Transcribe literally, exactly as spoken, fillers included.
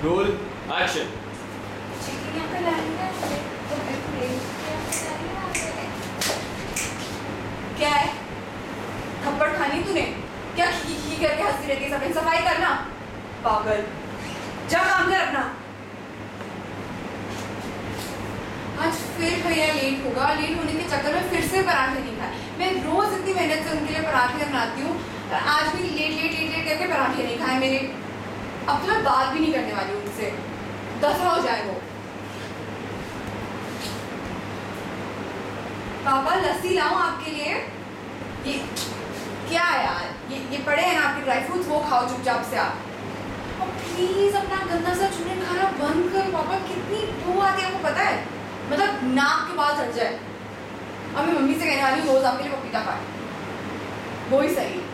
Roll action. क्या है? थप्पड़ खानी तूने? क्या खी खी करके हंसती रहती है? सब सफाई करना पागल। जा काम कर अपना। आज फिर भैया लेट होगा। लेट होने के चक्कर में फिर से पराठे नहीं खाए। मैं रोज इतनी मेहनत से उनके लिए पराठे बनाती हूँ, आज भी लेट लेट लेट लेट करके पराठे नहीं खाए मेरे। अब तो मैं बात भी नहीं करने वाली हूँ उनसे, दफा हो जाए वो। पापा लस्सी लाऊं आपके लिए? ये क्या है यार? ये ये पड़े हैं ना आपके ड्राई फ्रूट्स, वो खाओ चुपचाप से आप। और प्लीज अपना गंदा सा चूरन खाना बंद करो पापा। कितनी बू आती है आपको पता है? मतलब नाक के बाल चढ़ जाए। अब मैं मम्मी से कहने वाली हूँ रोज आपके लिए पपीता खाए, वो ही सही।